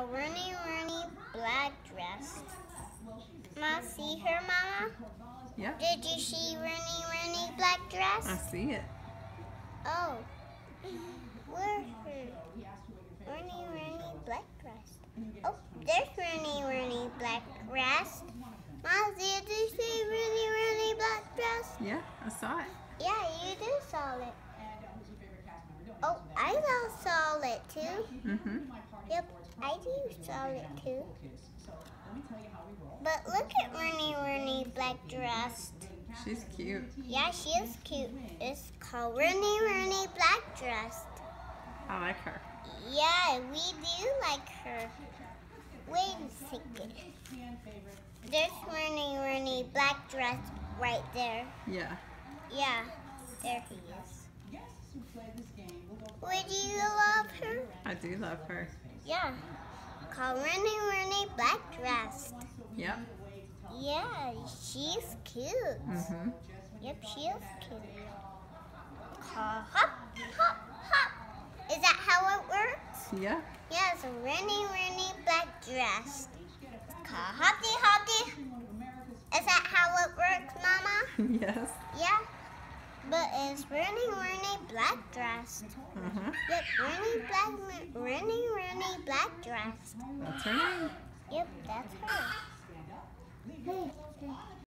called Rooney Black Dress. Mom, see her, Mama? Yeah. Did you see Rooney Black Dress? I see it. Oh. Where's her? Rooney Black Dress. Oh, there's Rooney Black Dress. Mom, did you see Rooney Black Dress? Yeah, I saw it. Yeah, you do saw it. Oh, I saw it too. Mm-hmm. Yep, I do saw it too. But look at Rooney Black Dress. She's cute. Yeah, she is cute. It's called Rooney Black Dress. I like her. Yeah, we do like her. Wait a second. There's Rooney Black Dress right there. Yeah. Yeah, there he is. Would you love her? I do love her. Yeah. Called Rooney Black Dress. Yep. Yeah, she's cute. Mm-hmm. Yep, she is cute. Call hop, hop, hop. Is that how it works? Yeah. Yeah, it's a Rooney Black Dress. Call hoppy, hoppy. Is that how it works, Mama? Yes. Yeah. But it's Rooney Black Dress. Uh-huh. Yep, Rooney Black Dress. That's her name. Yep, that's her.